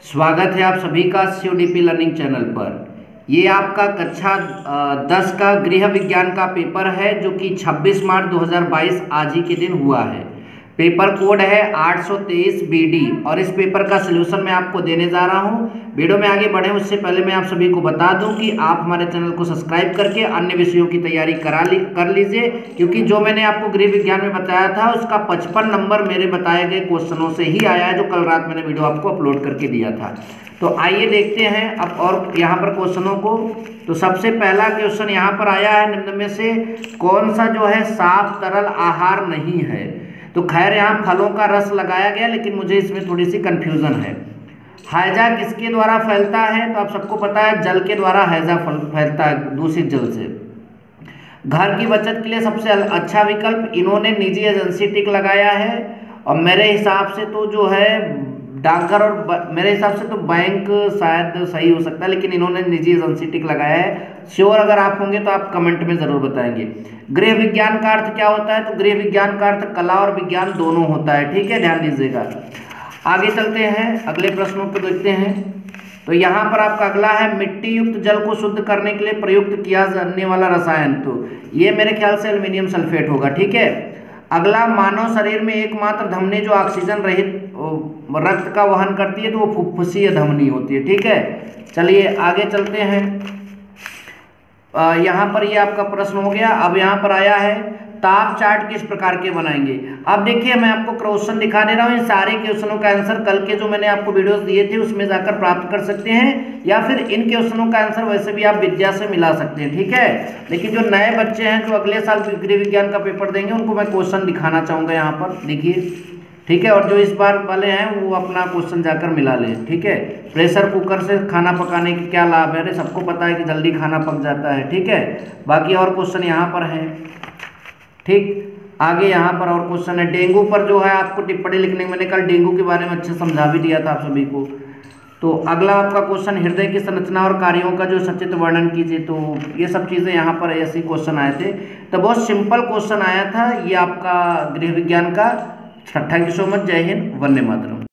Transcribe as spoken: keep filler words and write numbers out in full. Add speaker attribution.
Speaker 1: स्वागत है आप सभी का सीओडीपी लर्निंग चैनल पर। ये आपका कक्षा दस का गृह विज्ञान का पेपर है जो कि छब्बीस मार्च दो हज़ार बाईस आज ही के दिन हुआ है। पेपर कोड है आठ सौ तेईस बी डी और इस पेपर का सलूशन मैं आपको देने जा रहा हूं। वीडियो में आगे बढ़े उससे पहले मैं आप सभी को बता दूं कि आप हमारे चैनल को सब्सक्राइब करके अन्य विषयों की तैयारी करा ली कर लीजिए, क्योंकि जो मैंने आपको गृह विज्ञान में बताया था उसका पचपन नंबर मेरे बताए गए क्वेश्चनों से ही आया है, जो कल रात मैंने वीडियो आपको अपलोड करके दिया था। तो आइए देखते हैं अब और यहाँ पर क्वेश्चनों को। तो सबसे पहला क्वेश्चन यहाँ पर आया है, निम्न में से कौन सा जो है साफ तरल आहार नहीं है। तो खैर यहाँ फलों का रस लगाया गया, लेकिन मुझे इसमें थोड़ी सी कंफ्यूजन है। हैजा किसके द्वारा फैलता है? तो आप सबको पता है जल के द्वारा हैजा फैलता है, दूषित जल से। घर की बचत के लिए सबसे अच्छा विकल्प इन्होंने निजी एजेंसी टिक लगाया है, और मेरे हिसाब से तो जो है डाकघर और मेरे हिसाब से तो बैंक शायद सही हो सकता है, लेकिन इन्होंने निजी एजेंसी टिक लगाया है। श्योर अगर आप होंगे तो आप कमेंट में जरूर बताएंगे। गृह विज्ञान का अर्थ क्या होता है? तो गृह विज्ञान का अर्थ कला और विज्ञान दोनों होता है, ठीक है, ध्यान दीजिएगा। आगे चलते हैं, अगले प्रश्नों को देखते हैं। तो यहाँ पर आपका अगला है, मिट्टी युक्त जल को शुद्ध करने के लिए प्रयुक्त किया जाने वाला रसायन। तो ये मेरे ख्याल से एल्युमिनियम सल्फेट होगा, ठीक है। अगला, मानव शरीर में एकमात्र धमनी जो ऑक्सीजन रहित रक्त का वहन करती है तो वो फुफ्फुसीय धमनी होती है, ठीक है। चलिए आगे चलते हैं। यहाँ पर ये आपका प्रश्न हो गया। अब यहाँ पर आया है, ताप चार्ट किस प्रकार के बनाएंगे। अब देखिए मैं आपको क्वेश्चन दिखा दे रहा हूँ, इन सारे क्वेश्चनों का आंसर कल के जो मैंने आपको वीडियोस दिए थे उसमें जाकर प्राप्त कर सकते हैं, या फिर इन क्वेश्चनों का आंसर वैसे भी आप विद्या से मिला सकते हैं, ठीक है। लेकिन जो नए बच्चे हैं जो अगले साल गृह विज्ञान का पेपर देंगे उनको मैं क्वेश्चन दिखाना चाहूँगा यहाँ पर, देखिए, ठीक है। और जो इस बार वाले हैं वो अपना क्वेश्चन जाकर मिला लें, ठीक है। प्रेशर कुकर से खाना पकाने के क्या लाभ है? अरे सबको पता है कि जल्दी खाना पक जाता है, ठीक है। बाकी और क्वेश्चन यहाँ पर हैं, ठीक। आगे यहाँ पर और क्वेश्चन है, डेंगू पर जो है आपको टिप्पणी लिखने में, मैंने कल डेंगू के बारे में अच्छे समझा भी दिया था आप सभी को। तो अगला आपका क्वेश्चन, हृदय की संरचना और कार्यों का जो सचित्र वर्णन कीजिए। तो ये सब चीज़ें यहाँ पर ऐसे क्वेश्चन आए थे, तो बहुत सिंपल क्वेश्चन आया था ये आपका गृह विज्ञान का। थैंक यू सो मच, जय हिंद, वंदे मातरम।